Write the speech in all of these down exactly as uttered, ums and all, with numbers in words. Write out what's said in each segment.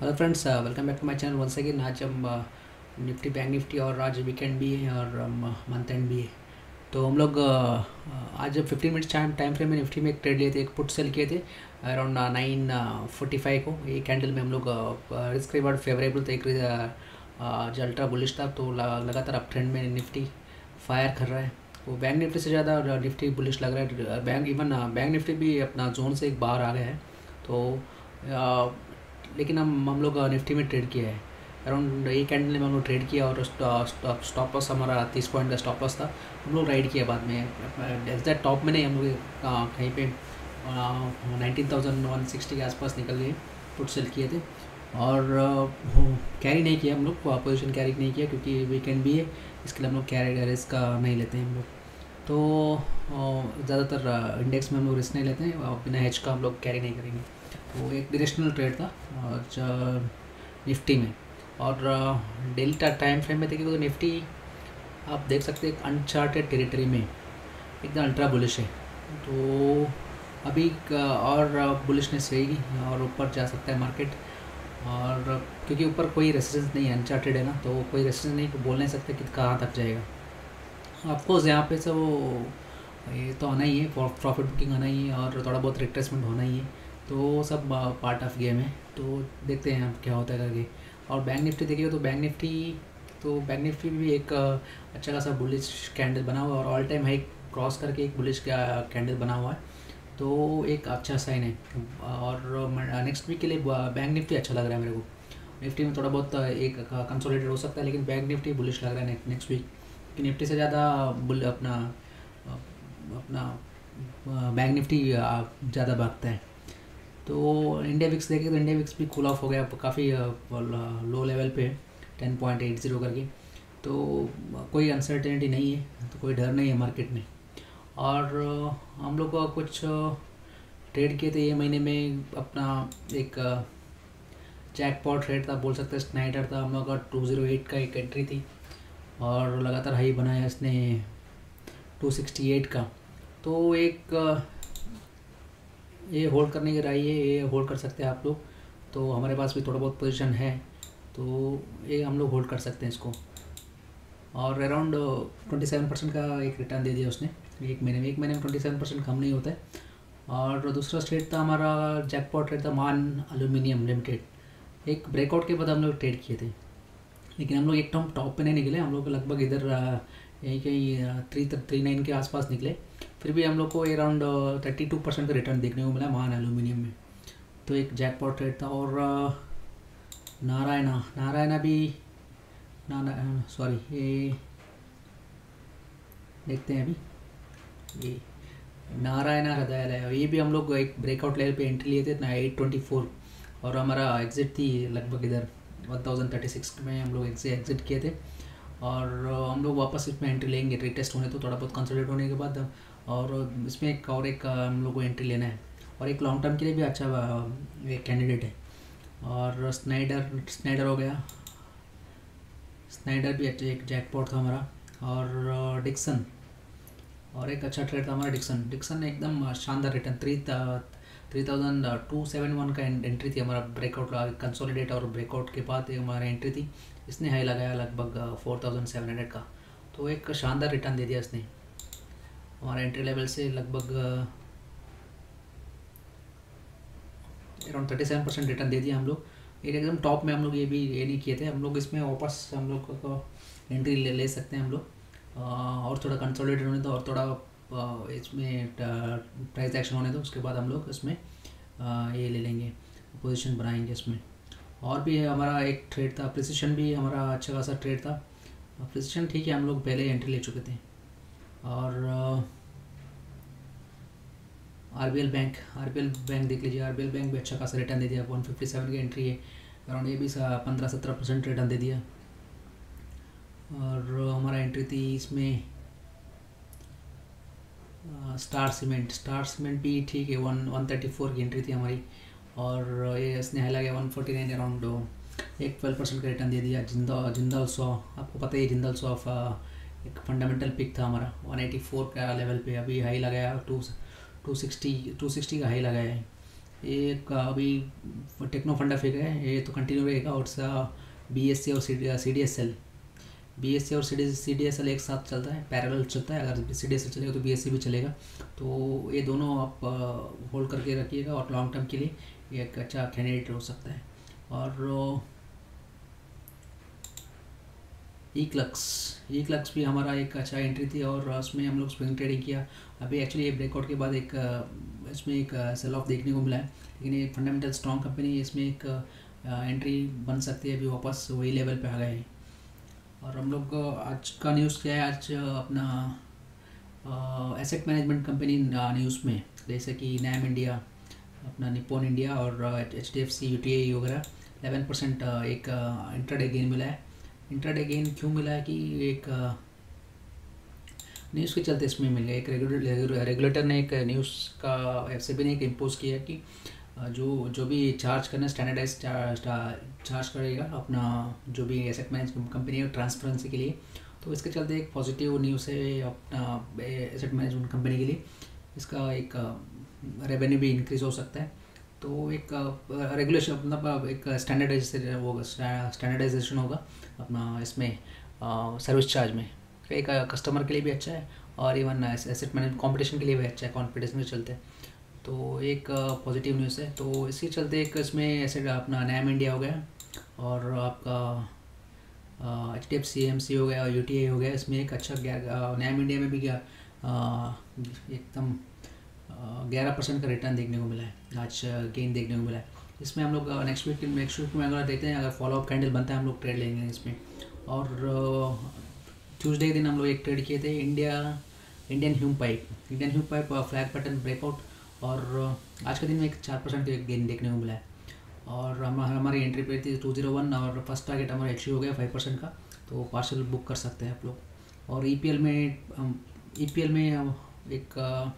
Hello friends, welcome back to my channel once again. आज हम Nifty bank Nifty और आज वीकेंड भी है और मंथ एंड भी है, तो हम लोग uh, आज fifteen minutes time time frame में निफ्टी में एक ट्रेड लिए थे, एक पुट सेल किए थे अराउंड नाइन फोर्टी फाइव को। ये कैंडल में हम लोग रिस्क रिवार्ड फेवरेबल था, एक uh, जो अल्ट्रा बुलिश था, तो लगातार अप ट्रेंड में निफ्टी फायर कर रहा है। तो बैंक निफ्टी से ज़्यादा निफ्टी बुलिश लग रहा है। बैंक इवन बैंक निफ्टी भी अपना जोन से एक बाहर आ गया है, तो uh, लेकिन हम हम लोग निफ्टी में ट्रेड किया है अराउंड एक कैंडल में हम लोग ट्रेड किया और स्टॉप लॉस हमारा तीस पॉइंट का स्टॉप लॉस था। हम लोग राइड किया बाद में एग्जैक्ट टॉप में नहीं, हम लोग कहीं पे नाइनटीन थाउजेंड वन सिक्सटी के आसपास निकल गए, पुट सेल किए थे और कैरी नहीं किया हम लोग, पोजीशन कैरी नहीं किया क्योंकि वीकेंड भी है, इसके लिए हम लोग कैरी रिस्क नहीं लेते हैं हम लोग। तो ज़्यादातर इंडेक्स में हम लोग रिस्क नहीं लेते हैं, बिना हेज का हम लोग कैरी नहीं करेंगे। तो एक डायरेक्शनल ट्रेड था निफ्टी में। और डेली टाइम फ्रेम में देखिए तो निफ्टी आप देख सकते हैं एक अनचार्टेड टेरिटरी में एकदम अल्ट्रा बुलिश है, तो अभी और बुलिशनेस रहेगी और ऊपर जा सकता है मार्केट। और क्योंकि ऊपर कोई रेसिस्टेंस नहीं है, अनचार्टेड है ना, तो कोई रेसिस्टेंस नहीं, बोल नहीं सकते कि कहाँ तक जाएगा। ऑफकोर्स यहाँ पे से वो ये तो आना ही है, प्रॉफिट बुकिंग आना ही है और थोड़ा बहुत रिट्रेसमेंट होना ही है, तो सब पार्ट ऑफ गेम है। तो देखते हैं अब क्या होता है करके। और बैंक निफ्टी देखिएगा तो बैंक निफ्टी तो बैंक निफ्टी भी एक अच्छा खासा बुलिश कैंडल बना हुआ है और ऑल टाइम हाई क्रॉस करके एक बुलिश का कैंडल बना हुआ है, तो एक अच्छा साइन है। और नेक्स्ट वीक के लिए बैंक निफ्टी अच्छा लग रहा है मेरे को। निफ्टी में थोड़ा बहुत एक कंसोलिडेट हो सकता है, लेकिन बैंक निफ्टी बुलिश लग रहा है नेक्स्ट वीक, कि निफ्टी से ज़्यादा बुल अपना अपना बैंक निफ्टी ज़्यादा भागता है। तो इंडिया विक्स देखें तो इंडिया विक्स भी कूल ऑफ हो गया, काफ़ी लो लेवल पे टेन पॉइंट एट ज़ीरो करके, तो कोई अनसर्टेनिटी नहीं है, तो कोई डर नहीं है मार्केट में। और हम लोग को कुछ ट्रेड किए थे ये महीने में, अपना एक जैकपॉट ट्रेड था, बोल सकते हैं स्नाइडर था हम लोग का, टू ज़ीरो एट का एक एंट्री थी और लगातार हाई बनाया इसने टू सिक्सटी एट का। तो एक ये होल्ड करने की राय है, ये होल्ड कर सकते हैं आप लोग, तो हमारे पास भी थोड़ा बहुत पोजीशन है, तो ये हम लोग होल्ड कर सकते हैं इसको। और अराउंड ट्वेंटी सेवन परसेंट का एक रिटर्न दे दिया उसने एक महीने में। एक महीने में ट्वेंटी सेवन परसेंट कम नहीं होता है। और दूसरा स्ट्रेट था हमारा जैकपॉट रेट था मान एल्यूमिनियम लिमिटेड। एक ब्रेकआउट के बाद हम लोग ट्रेड किए थे, लेकिन हम लोग एक टॉप टॉप पे नहीं निकले, हम लोग लगभग इधर यहीं कहीं थ्री थ्री नाइन के आसपास निकले। फिर भी हम लोग को अराउंड थर्टी टू परसेंट का रिटर्न देखने को मिला मान एल्यूमिनियम में, तो एक जैकपॉट रेट था। और नारायणा नारायणा भी ना सॉरी ये देखते हैं अभी, ये नारायणा हृदयालय, ये भी हम लोग एक ब्रेकआउट लेवल पे एंट्री लिए थे ना एट ट्वेंटी फोर, और हमारा एग्जिट थी लगभग इधर वन थाउजेंड थर्टी सिक्स में हम लोग एग्जिट किए थे। और हम लोग वापस इसमें एंट्री लेंगे रीटेस्ट होने, तो थोड़ा बहुत कंसोलिडेट होने के बाद, और इसमें एक और एक हम लोग को एंट्री लेना है, और एक लॉन्ग टर्म के लिए भी अच्छा एक कैंडिडेट है। और स्नाइडर स्नाइडर हो गया, स्नाइडर भी अच्छा एक जैकपॉट था हमारा। और डिक्सन, और एक अच्छा ट्रेड था हमारा डिक्सन। डिक्सन एकदम शानदार return, three three thousand two seven one का एंट्री थी हमारा, ब्रेकआउट कंसोलिडेट और ब्रेकआउट के बाद हमारा एंट्री थी, इसने हाई लगाया लगभग फोर थाउजेंड सेवन हंड्रेड का, तो एक शानदार रिटर्न दे दिया इसने हमारा एंट्री लेवल से लगभग around thirty seven percent return दे दिया हम लोग। एक एकदम टॉप में हम लोग ये भी ये नहीं किए थे, हम लोग इसमें वापस हम लोग को एंट्री ले ले सकते हैं हम लोग, और थोड़ा कंसोलिडेट होने दो और थोड़ा इसमें प्राइस एक्शन होने दो, उसके बाद हम लोग इसमें ये ले लेंगे, पोजीशन बनाएंगे इसमें। और भी हमारा एक ट्रेड था प्रिसिशन, भी हमारा अच्छा खासा ट्रेड था प्रिसिशन, ठीक है हम लोग पहले एंट्री ले चुके थे। और आरबीएल बैंक आरबीएल बैंक देख लीजिए, आरबीएल बैंक भी अच्छा खासा रिटर्न दे दिया, वन फिफ्टी सेवन की एंट्री है, अराउंड ये भी पंद्रह सत्रह परसेंट रिटर्न दे दिया। और हमारा एंट्री थी इसमें स्टार सीमेंट स्टार सीमेंट भी ठीक है, वन वन थर्टी फोर की एंट्री थी हमारी, और ये इसने हाई लगा वन फोर्टी नाइन अराउंड एक ट्वेल्व परसेंट का रिटर्न दे दिया। जिंदा जिंदल सौ, आपको पता ही जिंदल सौ एक फंडामेंटल पिक था हमारा, वन एटी फोर का लेवल पे, अभी हाई लगाया two two sixty two sixty का हाई लगाया है, ये एक अभी टेक्नो फंडा फिगर है, ये तो कंटिन्यू रहेगा। और बी एस सी और C D S L, B S C और C D C D S L एक साथ चलता है, पैरेलल चलता है। अगर सी डी एस एल चलेगा तो बी एस सी भी चलेगा। तो ये दोनों आप होल्ड करके रखिएगा और लॉन्ग टर्म के लिए ये एक अच्छा कैंडिडेट हो सकता है। और ई क्लक्स ई क्लक्स भी हमारा एक अच्छा एंट्री थी और उसमें हम लोग स्विंग ट्रेडिंग किया। अभी एक्चुअली ये ब्रेकआउट के बाद एक इसमें एक सेल ऑफ देखने को मिला है, लेकिन ये फंडामेंटल स्ट्रॉन्ग कंपनी, इसमें एक एंट्री बन सकती है। अभी वापस वही लेवल पे आ गए हैं। और हम लोग आज का न्यूज़ क्या है, आज अपना एसेट मैनेजमेंट कंपनी न्यूज़ में जैसे कि नैम इंडिया, अपना निप्पॉन इंडिया और H D F C U T I वगैरह इलेवन परसेंट एक इंट्राडे गेन मिला है। इंट्राडे गेन क्यों मिला है कि एक न्यूज़ के चलते इसमें मिल गया। एक रेगुलेटर रेगुलेटर ने एक न्यूज़ का एफ सी बी ने एक इम्पोज किया कि जो जो भी चार्ज करना स्टैंडर्डाइज चार्ज करेगा अपना जो भी एसेट मैनेजमेंट कंपनी है ट्रांसपेरेंसी के लिए। तो इसके चलते एक पॉजिटिव न्यूज़ है अपना एसेट मैनेजमेंट कंपनी के लिए। इसका एक रेवेन्यू भी इंक्रीज़ हो सकता है। तो एक रेगुलेशन मतलब एक स्टैंडर्डाइजेशन होगा स्टैंडर्डाइजेशन होगा अपना इसमें सर्विस चार्ज में। एक कस्टमर के लिए भी अच्छा है और इवन एसेट मैनेजमेंट कॉम्पिटिशन के लिए भी अच्छा है, कॉन्फिडेंस में चलते हैं। तो एक पॉजिटिव न्यूज़ है। तो इसी चलते एक इसमें ऐसे अपना नैम इंडिया हो गया और आपका H D F C M C हो गया और यू टी आई हो गया। इसमें एक अच्छा नैम इंडिया में भी गया एकदम ग्यारह परसेंट का रिटर्न देखने को मिला है, आज गेन देखने को मिला है। इसमें हम लोग नेक्स्ट वीक नेक्स्ट वीक में अगर देखते हैं, अगर फॉलो अप कैंडल बनता है हम लोग ट्रेड लेंगे इसमें। और ट्यूसडे के दिन हम लोग एक ट्रेड किए थे India Indian Hume pipe Indian Hume pipe flag pattern breakout, और आज के दिन में एक चार परसेंट का गेन देखने को मिला है। और हम हमारी एंट्री पे थी टू जीरो वन और फर्स्ट टारगेट हमारा अचीव हो गया फाइव परसेंट का। तो पार्सल बुक कर सकते हैं आप लोग। और ई पी एल में ई पी एल में एक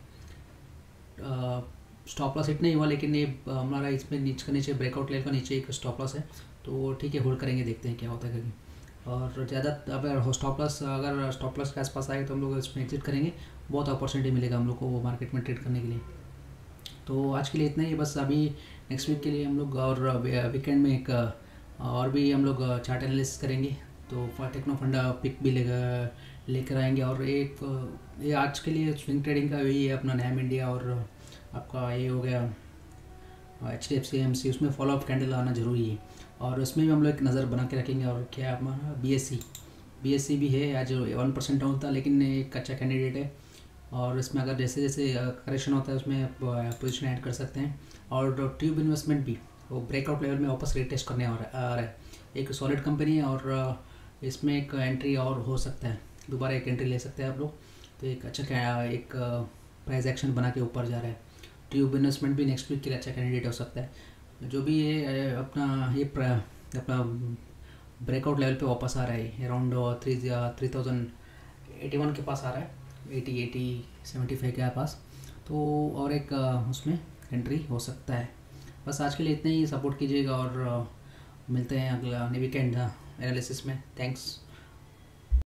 स्टॉप लॉस हिट नहीं हुआ, लेकिन ये हमारा इसमें नीचे का नीचे ब्रेकआउट लेवल का नीचे एक स्टॉप लॉस है। तो ठीक है, होल्ड करेंगे, देखते हैं क्या होता है कभी। और ज़्यादा अगर स्टॉप लॉस अगर स्टॉप लॉस के आसपास आए तो हम लोग इसमें एग्जिट करेंगे, बहुत अपॉर्चुनिटी मिलेगा हम लोग को वो मार्केट में ट्रेड करने के लिए। तो आज के लिए इतना ही बस। अभी नेक्स्ट वीक के लिए हम लोग और वीकेंड में एक और भी हम लोग चार्ट एनालिसिस करेंगे। तो टेक्नो फंडा पिक भी लेकर लेकर आएंगे। और एक ये आज के लिए स्विंग ट्रेडिंग का यही है अपना नैम इंडिया और आपका ये हो गया H D F C M C, उसमें फॉलो अप कैंडल आना ज़रूरी है। और उसमें भी हम लोग एक नज़र बना के रखेंगे। और क्या हमारा B S C B S C भी है, आज वन परसेंट डाउन था लेकिन एक अच्छा कैंडिडेट है। और इसमें अगर जैसे जैसे करेक्शन होता है उसमें पोजीशन ऐड कर सकते हैं। और ट्यूब इन्वेस्टमेंट भी वो ब्रेकआउट लेवल में वापस रीटेस्ट करने आ रहा है। एक सॉलिड कंपनी है और इसमें एक एंट्री और हो सकता है, दोबारा एक एंट्री ले सकते हैं आप लोग। तो एक अच्छा क्या एक प्राइस एक्शन बना के ऊपर जा रहा है। ट्यूब इन्वेस्टमेंट भी नेक्स्ट वीक के लिए अच्छा कैंडिडेट हो सकता है। जो भी ये अपना ये अपना ब्रेकआउट लेवल पे वापस आ रहा है, around three three thousand eighty one के पास आ रहा है, एटी एटी सेवेंटी फाइव के पास। तो और एक उसमें एंट्री हो सकता है। बस आज के लिए इतना ही, सपोर्ट कीजिएगा और मिलते हैं अगला वीकेंड एनालिसिस में। थैंक्स।